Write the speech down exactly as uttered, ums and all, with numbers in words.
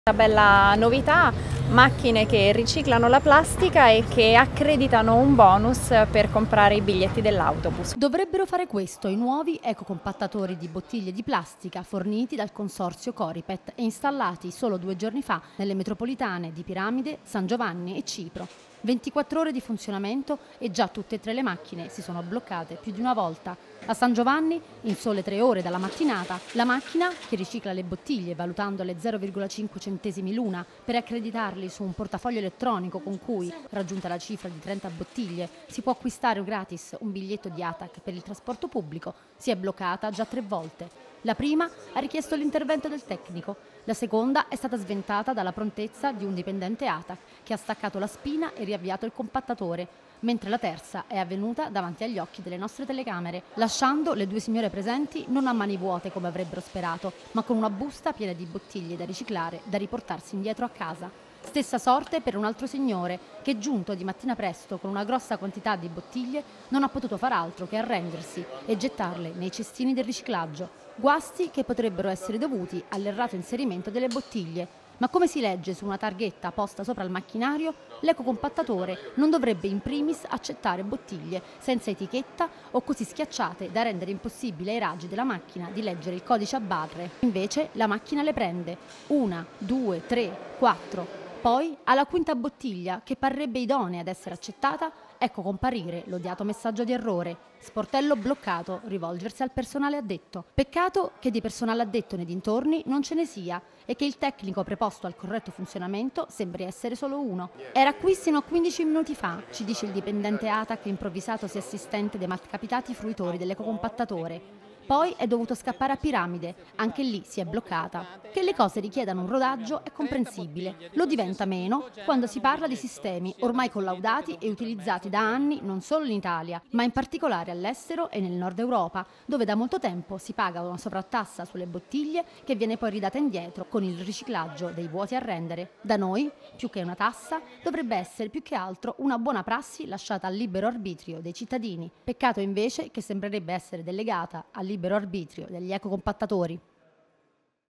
Una bella novità, macchine che riciclano la plastica e che accreditano un bonus per comprare i biglietti dell'autobus. Dovrebbero fare questo i nuovi ecocompattatori di bottiglie di plastica forniti dal consorzio Coripet e installati solo due giorni fa nelle metropolitane di Piramide, San Giovanni e Cipro. ventiquattro ore di funzionamento e già tutte e tre le macchine si sono bloccate più di una volta. A San Giovanni, in sole tre ore dalla mattinata, la macchina, che ricicla le bottiglie valutandole zero virgola cinque centesimi l'una per accreditarli su un portafoglio elettronico con cui, raggiunta la cifra di trenta bottiglie, si può acquistare gratis un biglietto di A T A C per il trasporto pubblico, si è bloccata già tre volte. La prima ha richiesto l'intervento del tecnico, la seconda è stata sventata dalla prontezza di un dipendente A T A C che ha staccato la spina e riavviato il compattatore, mentre la terza è avvenuta davanti agli occhi delle nostre telecamere, lasciando le due signore presenti non a mani vuote come avrebbero sperato, ma con una busta piena di bottiglie da riciclare da riportarsi indietro a casa. Stessa sorte per un altro signore che, giunto di mattina presto con una grossa quantità di bottiglie, non ha potuto far altro che arrendersi e gettarle nei cestini del riciclaggio. Guasti che potrebbero essere dovuti all'errato inserimento delle bottiglie. Ma come si legge su una targhetta posta sopra il macchinario, l'ecocompattatore non dovrebbe in primis accettare bottiglie senza etichetta o così schiacciate da rendere impossibile ai raggi della macchina di leggere il codice a barre. Invece la macchina le prende. Una, due, tre, quattro. Poi, alla quinta bottiglia, che parrebbe idonea ad essere accettata, ecco comparire l'odiato messaggio di errore. Sportello bloccato, rivolgersi al personale addetto. Peccato che di personale addetto nei dintorni non ce ne sia e che il tecnico preposto al corretto funzionamento sembri essere solo uno. Era qui sino a quindici minuti fa, ci dice il dipendente A T A C improvvisatosi assistente dei malcapitati fruitori dell'ecocompattatore. Poi è dovuto scappare a Piramide, anche lì si è bloccata. Che le cose richiedano un rodaggio è comprensibile, lo diventa meno quando si parla di sistemi ormai collaudati e utilizzati da anni non solo in Italia, ma in particolare all'estero e nel nord Europa, dove da molto tempo si paga una sovrattassa sulle bottiglie che viene poi ridata indietro con il riciclaggio dei vuoti a rendere. Da noi, più che una tassa, dovrebbe essere più che altro una buona prassi lasciata al libero arbitrio dei cittadini. Peccato invece che sembrerebbe essere delegata al libero arbitrio degli ecocompattatori.